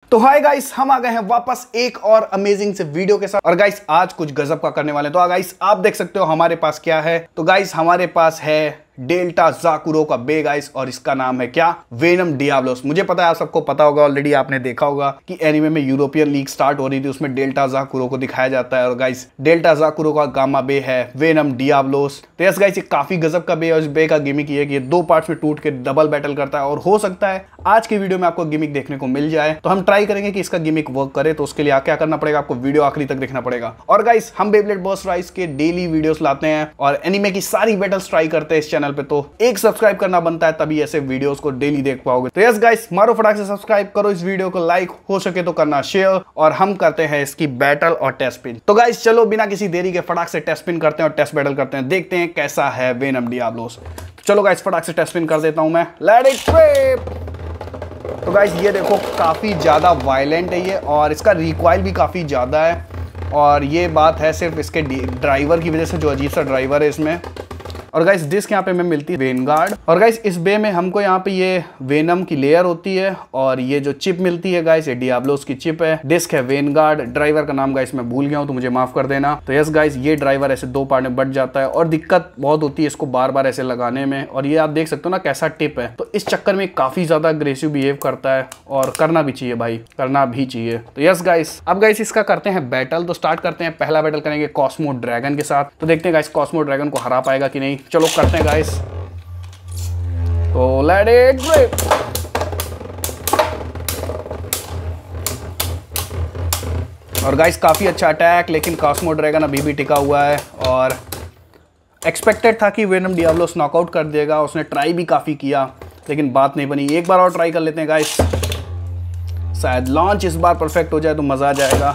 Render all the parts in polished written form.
तो hi guys, हम आ गए हैं वापस एक और अमेजिंग से वीडियो के साथ। और गाइस आज कुछ गजब का करने वाले हैं। तो गाइस आप देख सकते हो हमारे पास क्या है। तो गाइस हमारे पास है डेल्टा ज़ाकुरो का बे गाइस, और इसका नाम है क्या, वेनम डियाब्लोस। मुझे पता है आप सबको पता होगा, ऑलरेडी आपने देखा होगा कि एनीमे में यूरोपियन लीग स्टार्ट हो रही थी, उसमें डेल्टा ज़ाकुरो को दिखाया जाता है। और गाइस डेल्टा ज़ाकुरो का गामा बे है वेनम डियाब्लोस। तो यस गाइस ये काफी गजब का बे है, और इस बे का गिमिक ये है कि ये दो पार्ट्स में टूट के डबल बैटल करता है। और हो सकता है आज की वीडियो में आपको गिमिक देखने को मिल जाए, तो हम ट्राई करेंगे कि इसका गिमिक वर्क करे। तो उसके लिए क्या करना पड़ेगा, आपको वीडियो आखिरी तक देखना पड़ेगा। और गाइस हम बेब्लेड बर्स्ट राइज के डेली वीडियोस लाते हैं और एनीमे की सारी बैटल्स ट्राई करते हैं इस चैनल पे। तो एक सब्सक्राइब करना बनता है, तभी ऐसे वीडियोस को डेली देख पाओगे। तो यस गाइस मारो फटाक से सब्सक्राइब करो, इस वीडियो को लाइक हो सके तो करना शेयर, और हम करते हैं इसकी बैटल और टेस्ट स्पिन। तो गाइस चलो बिना किसी देरी के फटाक से टेस्ट स्पिन करते हैं और टेस्ट बैटल करते हैं, देखते हैं कैसा है वेनम डियाब्लोस। तो चलो गाइस फटाक से टेस्ट स्पिन कर देता हूं मैं, लेट इट रिप। तो गाइस ये देखो काफी ज्यादा वायलेंट है ये, और इसका रिकॉइल भी काफी ज्यादा है। और ये बात है सिर्फ इसके ड्राइवर की वजह से, जो अजीब सा ड्राइवर है इसमें। और गाइस डिस्क यहाँ पे हमें मिलती है वेनगार्ड। और गाइस इस बे में हमको यहाँ पे ये वेनम की लेयर होती है, और ये जो चिप मिलती है गाइस ये डियाब्लोस की चिप है। डिस्क है वेनगार्ड, ड्राइवर का नाम गाइस मैं भूल गया हूँ तो मुझे माफ कर देना। तो यस गाइस ये ड्राइवर ऐसे दो पार्ट में बट जाता है, और दिक्कत बहुत होती है इसको बार बार ऐसे लगाने में। और ये आप देख सकते हो ना कैसा टिप है, तो इस चक्कर में काफी ज्यादा अग्रेसिव बिहेव करता है, और करना भी चाहिए भाई, करना भी चाहिए। तो यस गाइस अब गाइस इसका करते हैं बैटल। तो स्टार्ट करते हैं, पहला बैटल करेंगे कॉस्मो ड्रैगन के साथ। तो देखते हैं गाइस कॉस्मो ड्रैगन को हरा पाएगा कि नहीं। चलो करते हैं गाइस, तो लेट इट रिप। और गाइस काफी अच्छा अटैक, लेकिन कॉस्मो ड्रैगन अभी भी टिका हुआ है। और एक्सपेक्टेड था कि वेनम डियाब्लोस नॉकआउट कर देगा, उसने ट्राई भी काफी किया लेकिन बात नहीं बनी। एक बार और ट्राई कर लेते हैं गाइस, शायद लॉन्च इस बार परफेक्ट हो जाए तो मजा आ जाएगा।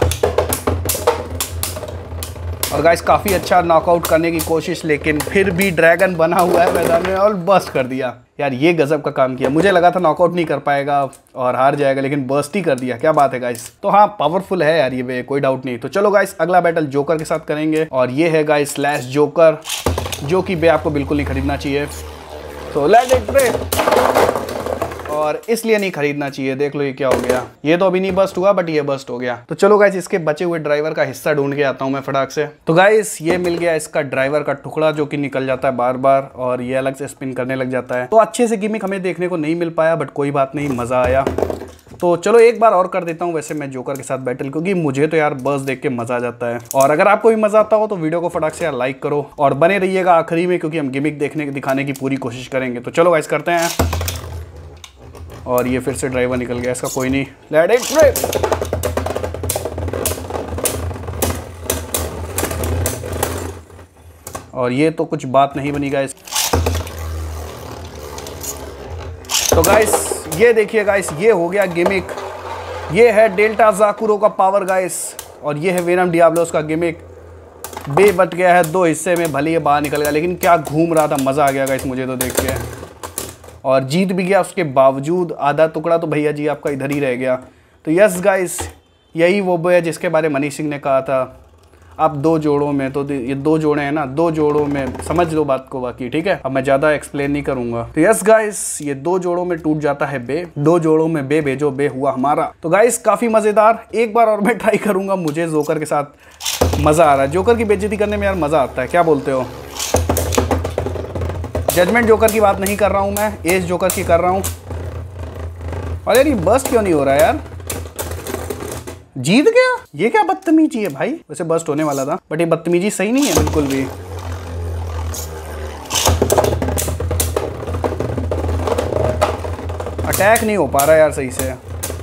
और गाइस काफ़ी अच्छा नॉकआउट करने की कोशिश, लेकिन फिर भी ड्रैगन बना हुआ है मैदान में और बस्ट कर दिया। यार ये गजब का काम किया, मुझे लगा था नॉकआउट नहीं कर पाएगा और हार जाएगा, लेकिन बस्ट ही कर दिया। क्या बात है गाइस। तो हाँ पावरफुल है यार ये बे, कोई डाउट नहीं। तो चलो गाइस अगला बैटल जोकर के साथ करेंगे, और ये है गाइस स्लैश जोकर, जो कि बे आपको बिल्कुल नहीं खरीदना चाहिए। तो लेट इट रिप। और इसलिए नहीं खरीदना चाहिए, देख लो ये क्या हो गया। ये तो अभी नहीं बस्ट हुआ, बट ये बस्ट हो गया। तो चलो गाइस इसके बचे हुए ड्राइवर का हिस्सा ढूंढ के आता हूं मैं फटाक से। तो गाइस ये मिल गया इसका ड्राइवर का टुकड़ा, जो कि निकल जाता है बार बार, और ये अलग से स्पिन करने लग जाता है। तो अच्छे से गिमिक हमें देखने को नहीं मिल पाया, बट कोई बात नहीं, मजा आया। तो चलो एक बार और कर देता हूँ वैसे मैं जोकर के साथ बैटल, क्योंकि मुझे तो यार बस देख के मजा आ जाता है। और अगर आपको भी मजा आता हो तो वीडियो को फटाक से यार लाइक करो, और बने रहिएगा आखिरी में, क्योंकि हम गिमिक दिखाने की पूरी कोशिश करेंगे। तो चलो गाइस करते हैं। और ये फिर से ड्राइवर निकल गया इसका, कोई नहीं, लेट इट रिप। और ये तो कुछ बात नहीं बनी गाइस। तो गाइस ये देखिए गाइस, ये हो गया गिमिक। ये है डेल्टा ज़ाकुरो का पावर गाइस, और ये है वेनम डियाब्लोस का गिमिक। बे बट गया है दो हिस्से में, भले ये बाहर निकल गया, लेकिन क्या घूम रहा था, मजा आ गया गाइस मुझे तो देख के। और जीत भी गया उसके बावजूद, आधा टुकड़ा तो भैया जी आपका इधर ही रह गया। तो यस गाइस यही वो बे है जिसके बारे में मनीष सिंह ने कहा था, आप दो जोड़ों में, तो ये दो जोड़े हैं ना, दो जोड़ों में समझ लो बात को बाकी, ठीक है। अब मैं ज़्यादा एक्सप्लेन नहीं करूंगा। तो यस गाइस ये दो जोड़ों में टूट जाता है बे, दो जोड़ों में बे भेजो, बे हुआ हमारा। तो गाइस काफ़ी मज़ेदार, एक बार और मैं ट्राई करूंगा, मुझे जोकर के साथ मज़ा आ रहा है। जोकर की बेइज्जती करने में यार मज़ा आता है, क्या बोलते हो। जजमेंट जोकर की बात नहीं कर रहा हूं मैं, एज जोकर की कर रहा हूं। और यार ये बस्ट क्यों नहीं हो रहा है यार, जीत गया, ये क्या बदतमीजी है भाई। वैसे बस्ट होने वाला था, बट ये बदतमीजी सही नहीं है बिल्कुल भी। अटैक नहीं हो पा रहा यार सही से,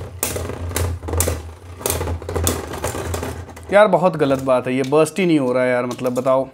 यार बहुत गलत बात है, ये बस्ट ही नहीं हो रहा है यार, मतलब बताओ।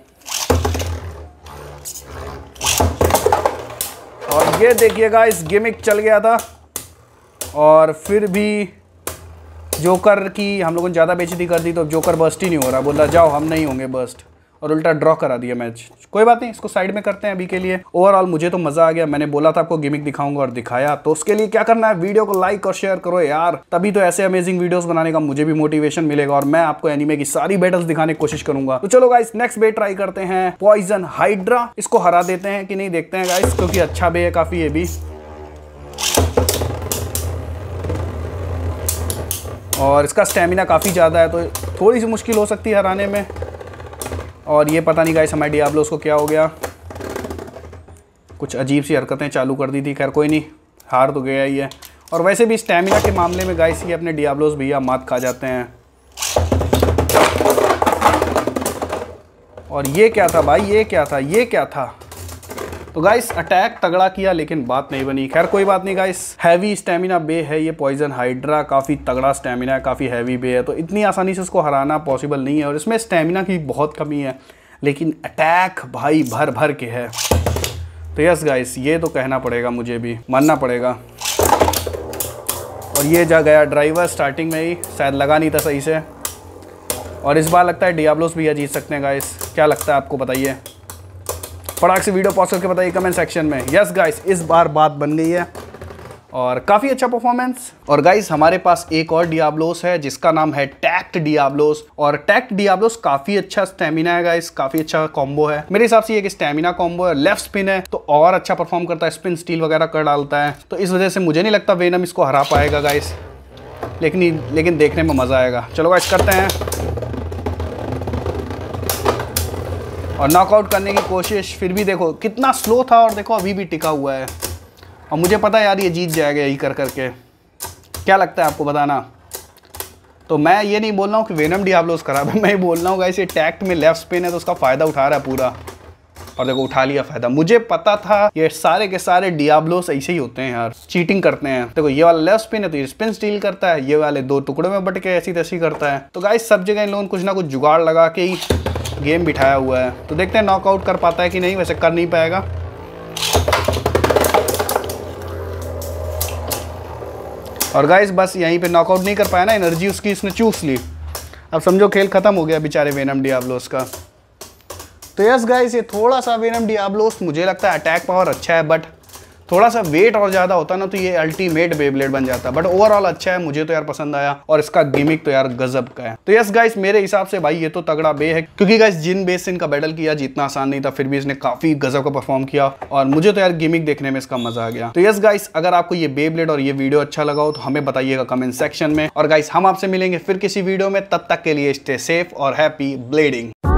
और ये देखिएगा इस गिमिक चल गया था, और फिर भी जोकर की हम लोगों ने ज़्यादा बेइज्जती कर दी, तो जोकर बस्ट ही नहीं हो रहा, बोला जाओ हम नहीं होंगे बस्ट, और उल्टा ड्रॉ करा दिया मैच। कोई बात नहीं, इसको साइड में करते हैं अभी के लिए। ओवरऑल मुझे तो मजा आ गया, मैंने बोला था आपको गिमिक दिखाऊंगा और दिखाया। तो उसके लिए क्या करना है, वीडियो को लाइक और शेयर करो यार, तभी तो ऐसे अमेजिंग वीडियोस बनाने का मुझे भी मोटिवेशन मिलेगा, और मैं आपको एनीमे की सारी बैटल्स दिखाने की कोशिश करूंगा। तो चलो गाइस नेक्स्ट बे ट्राई करते हैं, पॉइजन हाइड्रा। इसको हरा देते हैं कि नहीं देखते हैं गाइस, क्योंकि अच्छा बे है काफी ये भी। और इसका स्टेमिना काफ़ी ज़्यादा है तो थोड़ी सी मुश्किल हो सकती है हराने में। और ये पता नहीं गाइस हमारे डियाब्लोस को क्या हो गया, कुछ अजीब सी हरकतें चालू कर दी थी। खैर कोई नहीं, हार तो गया ही है। और वैसे भी स्टेमिना के मामले में गाइस ये अपने डियाब्लोस भैया मात खा जाते हैं। और ये क्या था भाई, ये क्या था, ये क्या था। तो गाइस अटैक तगड़ा किया लेकिन बात नहीं बनी। खैर कोई बात नहीं गाइस, हैवी स्टेमिना बे है ये पॉइजन हाइड्रा, काफ़ी तगड़ा स्टेमिना है, काफ़ी हैवी बे है, तो इतनी आसानी से उसको हराना पॉसिबल नहीं है। और इसमें स्टेमिना की बहुत कमी है लेकिन अटैक भाई भर भर के है। तो यस गाइस, ये तो कहना पड़ेगा, मुझे भी मानना पड़ेगा। और ये जा गया ड्राइवर स्टार्टिंग में ही, शायद लगा नहीं था सही से। और इस बार लगता है डियाब्लोस भैया जीत सकते हैं गाइस। क्या लगता है आपको, बताइए फटाक से वीडियो पॉज करके बताइए कमेंट सेक्शन में। यस गाइस, इस बार बात बन गई है और काफ़ी अच्छा परफॉर्मेंस। और गाइस हमारे पास एक और डियाब्लोस है जिसका नाम है टैक्ट डियाब्लोस। और टैक्ट डियाब्लोस काफ़ी अच्छा स्टेमिना है गाइस, काफ़ी अच्छा कॉम्बो है मेरे हिसाब से। ये कि स्टेमिना कॉम्बो है, लेफ्ट स्पिन है तो और अच्छा परफॉर्म करता है, स्पिन स्टील वगैरह कर डालता है। तो इस वजह से मुझे नहीं लगता वेनम इसको हरा पाएगा गाइस, लेकिन देखने में मज़ा आएगा। चलो गाइस करते हैं और नॉकआउट करने की कोशिश। फिर भी देखो कितना स्लो था और देखो अभी भी टिका हुआ है। और मुझे पता है यार ये जीत जाएगा यही कर करके। क्या लगता है आपको, बताना। तो मैं ये नहीं बोल रहा हूँ कि वेनम डियाब्लोस खराब है, मैं बोल रहा हूँ गाइस ये टैक्ट में लेफ्ट स्पिन है तो उसका फ़ायदा उठा रहा है पूरा। और देखो उठा लिया फ़ायदा। मुझे पता था ये सारे के सारे डियाब्लोस ऐसे ही होते हैं यार, चीटिंग करते हैं। देखो ये वाला लेफ्ट स्पिन है तो ये स्पिन स्टील करता है, ये वाले दो टुकड़ों में बट के ऐसी तैसी करता है। तो गाइस सब जगह इन लोगों ने कुछ ना कुछ जुगाड़ लगा के ही गेम बिठाया हुआ है। तो देखते हैं नॉकआउट कर पाता है कि नहीं, वैसे कर नहीं पाएगा। और गाइस बस यहीं पे नॉकआउट नहीं कर पाया ना, एनर्जी उसकी इसने चूस ली। अब समझो खेल खत्म हो गया बेचारे वेनम डियाब्लोस का। तो यस गाइस, ये थोड़ा सा वेनम डियाब्लोस मुझे लगता है अटैक पावर अच्छा है, बट थोड़ा सा वेट और ज़्यादा होता ना तो ये अल्टीमेट बेब्लेड बन जाता। बट ओवरऑल अच्छा है, मुझे तो यार पसंद आया। और इसका गिमिक तो यार गजब का है। तो यस गाइस, मेरे हिसाब से भाई ये तो तगड़ा बे है, क्योंकि गाइस जिन बेस से इनका बैटल किया जीतना आसान नहीं था, फिर भी इसने काफ़ी गजब का परफॉर्म किया। और मुझे तो यार गिमिक देखने में इसका मजा आ गया। तो यस गाइस, अगर आपको ये बेब्लेड और ये वीडियो अच्छा लगा हो तो हमें बताइएगा कमेंट सेक्शन में। और गाइस हम आपसे मिलेंगे फिर किसी वीडियो में, तब तक के लिए स्टे सेफ और हैप्पी ब्लेडिंग।